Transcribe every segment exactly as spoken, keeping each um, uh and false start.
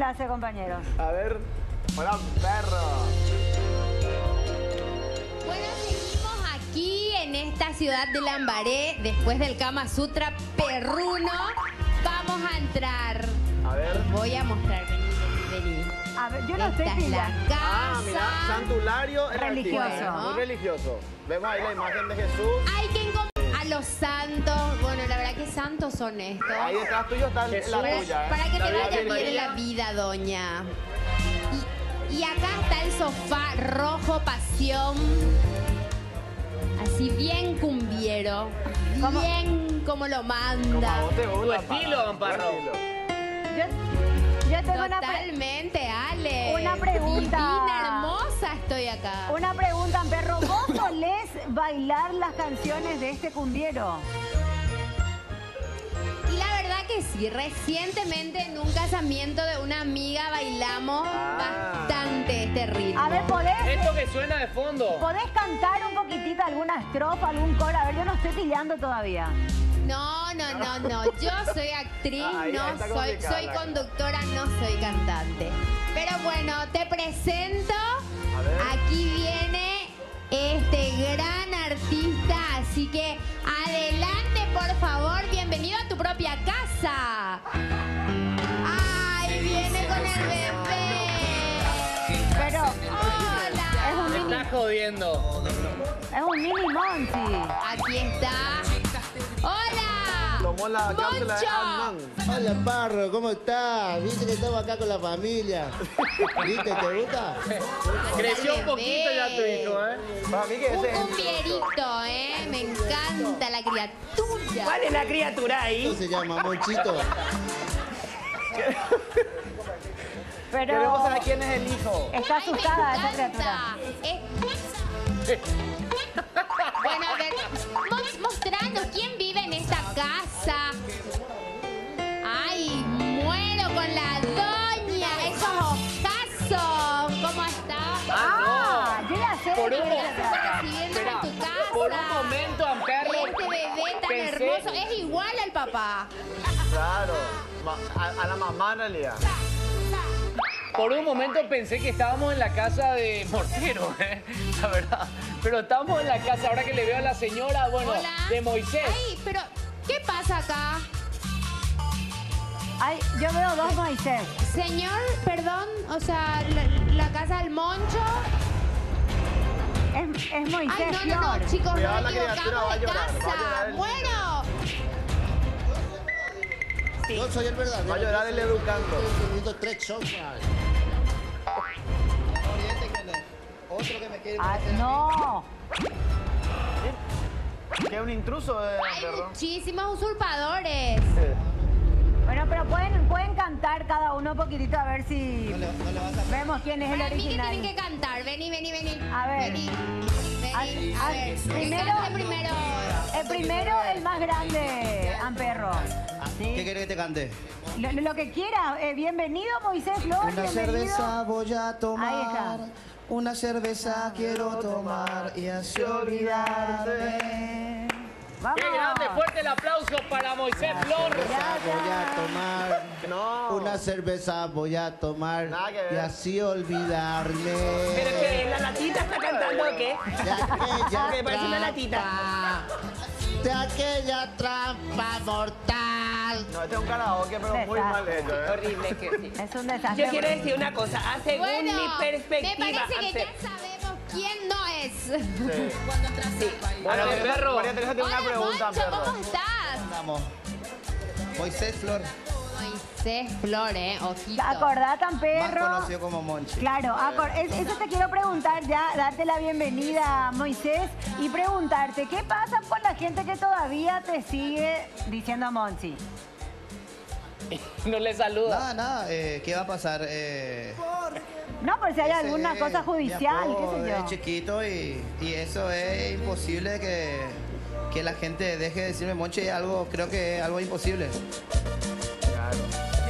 enlace, compañeros. A ver. Hola, perro. Bueno, seguimos aquí en esta ciudad de Lambaré, después del Kama Sutra perruno. Vamos a entrar. A ver. Voy a mostrar, vení, vení, vení. A ver, yo no Esta sé es si la ya... casa. Ah, mira, santuario es Religioso. artista, muy religioso. Vemos ahí la imagen de Jesús. Hay que encontrar a los santos. Bueno, la verdad que santos son estos. Ahí detrás tuyo está la Para, tuya. ¿eh? para que La te vaya Virgen bien en María. la vida, doña. Y, y acá está el sofá rojo pasión. Así bien cumbiero. ¿Cómo? Bien como lo Como a manda. vos te gusta, Tu estilo, para- Amparo. tu estilo. Yo, yo tengo una, pre- Totalmente, Ale. Una pregunta. Divina, hermosa estoy acá. una pregunta, perro. ¿Vos solés bailar las canciones de este cumbiero? Y la verdad que sí, recientemente en un casamiento de una amiga bailamos Ah. bastante este ritmo. A ver, ¿podés, Esto que suena de fondo. ¿podés cantar un poquitito alguna estrofa, algún coro? A ver, yo no estoy pillando todavía. No, no, no, no. Yo soy actriz, Ah, ahí no está soy, complicada soy la conductora, no soy cantante. Pero bueno, te presento. A ver. Aquí viene este gran artista, así que adelante, por favor. Bienvenido a tu propia casa. Ay, viene con el bebé. Pero Hola. es un Me mini, estás jodiendo. es un mini Monty. Aquí está. Hola. Tomó la cápsula de Moncho. Ant-Man. Hola, Parro, ¿cómo estás? ¿Viste que estamos acá con la familia? ¿Viste? ¿Te gusta? Creció un Bebé. poquito ya tu hijo, ¿eh? Para mí que Un ese es el cumbierito, ¿eh? Me encanta la criatura. ¿Cuál es la criatura ahí? ¿Cómo se llama? Monchito. Pero Queremos saber quién es el hijo. está Ay, me asustada esa criatura. encanta. Es- Bueno, a ver, mos- mostranos quién vive en esta casa. Ay, muero con la doña. Esos ojazos. ¿Cómo está? Ah, yo ya sé Por de un qué mo- se trata. Recibiéndome Espera, en tu casa. por un momento, Amperro, Este bebé tan pensé- hermoso. Es igual al papá. Claro. Ma- A, a la mamá en realidad. Por un momento pensé que estábamos en la casa de Mortero, ¿eh? La verdad. Pero estamos en la casa, ahora que le veo a la señora, bueno, Hola. de Moisés. Ay, pero ¿qué pasa acá? Ay, yo veo dos Moisés. Señor, perdón, o sea, la, la casa del Moncho. Es, es Moisés Ay, no, no, Flor. no, chicos, Cuidado, nos la criatura equivocamos va a de llorar, va a casa. llorar el niño. Bueno, Yo soy el verdadero. Va a llorar el educando. Teniendo tres shows. Otro que me quiere Ah, no. Que es un intruso, eh, hay perro. muchísimos usurpadores. Bueno, pero pueden, pueden cantar cada uno un poquitito a ver si No le, no le vas a... vemos quién es el Para mí que original. tienen que cantar. Vení, vení, vení. A ver. Vení, vení. Ah, A ver, primero- primero, primero. El primero, el más grande, Amperro. ¿Qué querés que te cante? Lo, lo que quiera. Eh, bienvenido, Moisés Flor. Una bienvenido. cerveza voy a Ahí tomar. está. Una cerveza quiero tomar y así olvidarme. Vamos. Qué grande, fuerte el aplauso para Moisés Flor. Cerveza voy a tomar. No. Una cerveza voy a tomar Nada que ver. y así olvidarme. ¿Pero que la latita está cantando o qué? De aquella Que parece una latita. trampa, de aquella trampa mortal. No, este es un karaoke, pero muy Desastre. mal hecho, ¿eh? Horrible que sí. Es un desastre. Yo quiero decir una cosa, ah, según Bueno, mi me perspectiva. parece que Amper- ya sabemos quién no es. Sí. Sí. María Hola, Teresa, perro. María Teresa tiene Hola, una pregunta, Moncho, perro. ¿cómo estás? Vamos. Moisés Flor, Moisés Flor, eh, ojito. Acordate, más Amperro. conocido como Monchi. Claro, acor- es- eso te quiero preguntar ya, darte la bienvenida, Moisés, y preguntarte, ¿qué pasa con la gente que todavía te sigue diciendo Monchi? No le saluda. Nada, nada, eh, ¿qué va a pasar? Eh, No, por si hay alguna ese- cosa mi judicial, apodo qué sé es yo. chiquito y, y eso es imposible que, que la gente deje de decirme Monchi, es algo, creo que es algo imposible. Claro.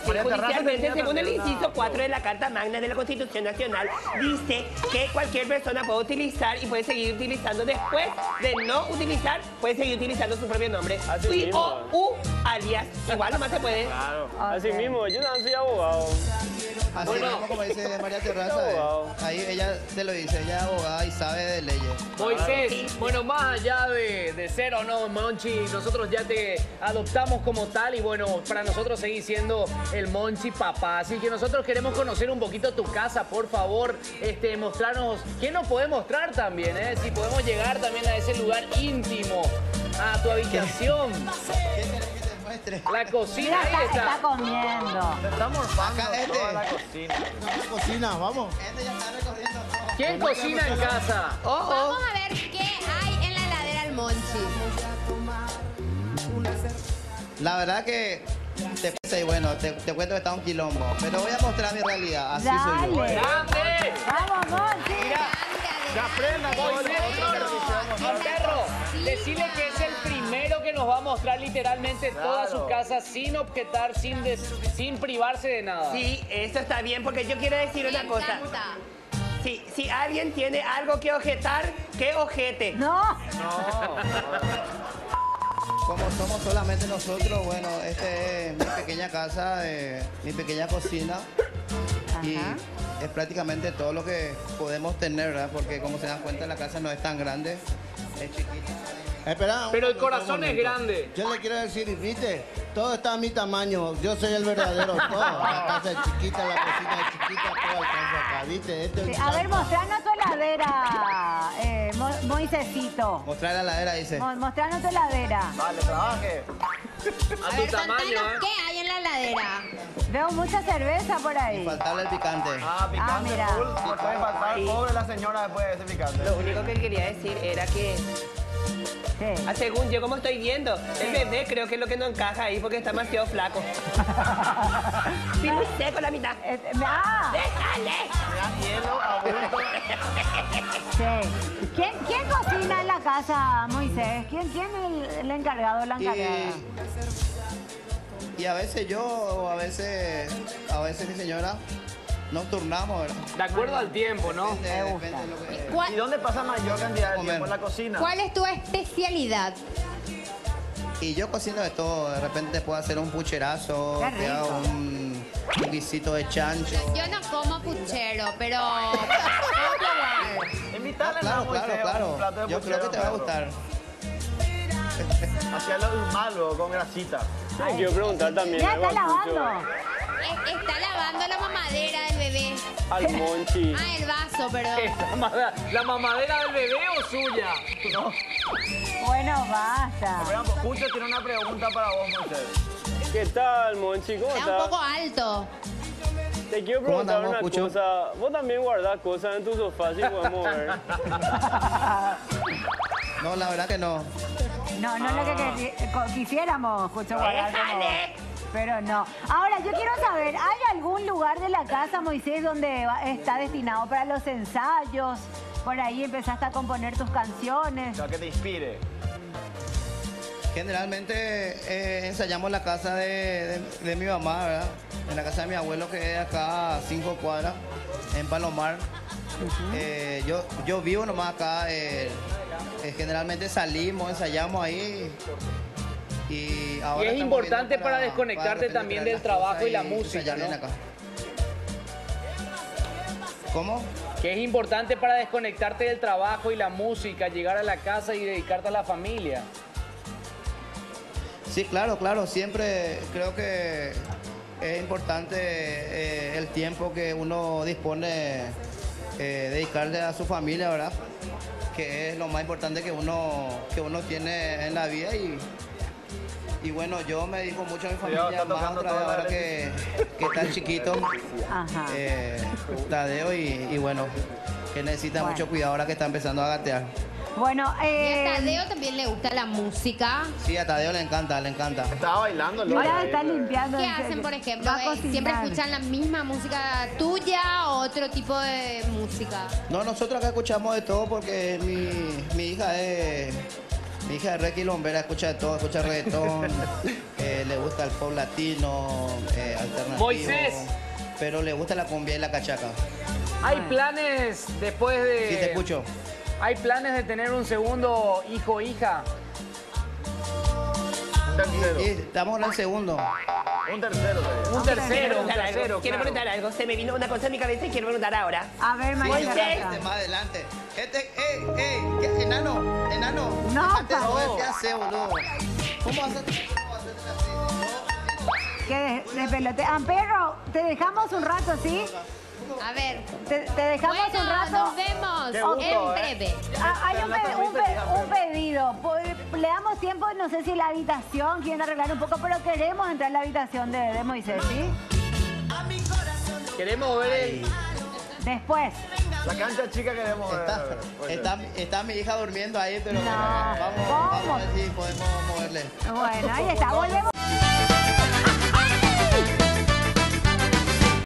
María Terraza Judicialmente, tenía según el también una inciso cuatro de la pregunta. Carta Magna de la Constitución Nacional, dice que cualquier persona puede utilizar y puede seguir utilizando después de no utilizar, puede seguir utilizando su propio nombre. Así Y mismo. o u alias. Igual nomás se puede. Claro. Así Ok. mismo, yo no soy abogado. Así Bueno. mismo como dice María Terraza, Abogado. eh, ahí ella te lo dice, ella es abogada y sabe de leyes. Moisés, bueno, más allá de, de ser o no, Monchi, nosotros ya te adoptamos como tal y bueno, para nosotros seguís siendo el Monchi papá. Así que nosotros queremos conocer un poquito tu casa, por favor, este, mostrarnos, ¿qué nos puede mostrar también? Eh? Si podemos llegar también a ese lugar íntimo, a tu habitación, ¿Qué querés que te muestre? la cocina, Mira, ahí está, está está. comiendo. Se está morfando Acá este. toda la cocina. La cocina, vamos. Este ya está recorriendo todo. ¿Quién cocina en casa? Oh, oh. Vamos a ver qué hay en la heladera del Monchi. La verdad que te pensé, bueno, te, te cuento que está un quilombo, pero voy a mostrar mi realidad, así soy yo. Dale. ¡Grande! Vamos, Monchi. Que aprendan todo lo Moisés, otro que les hicimos. al perro, decirle que es el primero que nos va a mostrar literalmente toda su Claro. casa sin objetar, sin, des- sin privarse de nada. Sí, eso está bien, porque yo quiero decir una Me cosa. encanta. Sí, si alguien tiene algo que objetar, que ojete. No. No. Como somos solamente nosotros, bueno, este es mi pequeña casa, eh, mi pequeña cocina y Ajá. es prácticamente todo lo que podemos tener, ¿verdad? Porque como se dan cuenta la casa no es tan grande, es chiquita. Espera, un Pero el momento, corazón un es momento. grande. Yo le quiero decir, viste, todo está a mi tamaño, yo soy el verdadero todo. La casa es chiquita, la cocina es chiquita, todo alcanza acá, viste. Este es Sí, el a ver, chancho. mostranos tu heladera, eh, Mo- Moisésito. Mostrar la ladera, dice. Mo- Mostranos tu heladera. Vale, trabaje. A A tu ver, tamaño, contanos ¿eh? qué hay en la heladera. Veo mucha cerveza por ahí. Infaltable el picante. Ah, picante mira. full. No puede faltar. Sí. Pobre la señora después de ese picante. Lo único que quería decir era que, Sí. ah, según yo como estoy viendo, el bebé creo que es lo que no encaja ahí porque está demasiado flaco. Sí, muy seco la mitad. Eh, ah, ¡Déjale! Mira, hielo, adulto. sí. ¿Quién, ¿Quién cocina en la casa, Moisés? ¿Quién, quién es el, el encargado o la encargada? Y, y a veces yo, o a veces, a veces mi señora, nos turnamos, ¿verdad? De acuerdo al tiempo, ¿no? Depende, Me depende de lo que... ¿Cuál, ¿Y dónde pasa mayor cantidad de Comer. tiempo en la cocina? cuál es tu especialidad? Y yo cocino de todo, de repente puedo hacer un pucherazo, Qué te hago rico. un, un guisito de chancho. Yo no como puchero, pero... Invitarle Ah, claro, a Moisés claro, a claro. un plato de Yo creo que te va a puchero, gustar. Hacía lo malo con grasita. Te quiero preguntar también Ya algo está al Cucho, lavando. Es- Está lavando la mamadera del bebé. al Monchi. Ah, el vaso, perdón. ¿La mamadera- ¿La mamadera del bebé o suya? No. Bueno, basta. Pero, Cucho tiene una pregunta para vos, Moisés. ¿Qué tal, Monchi? ¿Cómo Está un estás? poco alto. Te quiero ¿Cómo preguntar andamos, una Cucho? cosa. Vos también guardás cosas en tu sofá si podemos ver. No, la verdad que no. No, no es lo que quisi- co- quisiéramos, escucho guardar como... Pero no. Ahora, yo quiero saber, ¿hay algún lugar de la casa, Moisés, donde va- está destinado para los ensayos? Por ahí empezaste a componer tus canciones. O sea, que te inspire. Generalmente eh, ensayamos la casa de, de- de mi mamá, ¿verdad? En la casa de mi abuelo que es acá a cinco cuadras, en Palomar. Eh, yo, yo vivo nomás acá. eh, eh, generalmente salimos, ensayamos ahí. Y, ahora Y es estamos importante viendo para desconectarte de repente también traer del las trabajo cosas y la música, ensayar bien ¿no? acá. ¿Cómo? Que es importante para desconectarte del trabajo y la música, llegar a la casa y dedicarte a la familia. Sí, claro, claro. Siempre creo que es importante eh, el tiempo que uno dispone eh, dedicarle a su familia, ¿verdad? Que es lo más importante que uno, que uno tiene en la vida y, y bueno, yo me dedico mucho a mi Cuidado, familia, está más tocando otra vez toda la ahora que, que está chiquito, Ajá. eh, Tadeo y, y bueno, que necesita Bueno. mucho cuidado ahora que está empezando a gatear. Bueno, Y eh... a Tadeo también le gusta la música. Sí, a Tadeo le encanta, le encanta. Estaba bailando. loco, mira, ahí, está pero- limpiando. ¿Qué el- hacen, por ejemplo? Va a Eh, cocinar. ¿Siempre escuchan la misma música tuya o otro tipo de música? No, nosotros acá escuchamos de todo porque mi, mi hija es, Mi hija es re quilombera, escucha de todo, escucha reggaetón, eh, le gusta el pop latino, eh, alternativo. Moisés. Pero le gusta la cumbia y la cachaca. ¿Hay planes después de...? Sí, te escucho. ¿Hay planes de tener un segundo hijo o hija? Un tercero. Y estamos en el segundo. Un tercero sería. Un tercero, un Preguntar algo, tercero, Quiero claro. preguntar algo. Se me vino una cosa en mi cabeza y quiero preguntar ahora. A ver, María Moisés. Teresa. Este más adelante. Este, ey, ey, ¿qué? Enano, enano. No, Déjate pa- joder, ¿qué hace, boludo? ¿Cómo haces? ¿Cómo haces así? Que de, de pelote. Ah, perro, te dejamos un rato, ¿sí? A ver. Te, te dejamos Bueno, un rato. nos vemos Qué gusto, en ¿eh? breve. Ah, hay un, Carlota, pe- muy un pe- feliz, un pedido. Po- Le damos tiempo, no sé si la habitación quieren arreglar un poco, pero queremos entrar en la habitación de, de Moisés, ¿sí? Queremos ver el... Después. La cancha chica queremos ver. Está, Oye. está, está mi hija durmiendo ahí, pero No, vamos, ¿cómo? vamos a ver si podemos moverle. Bueno, ahí está. Volvemos.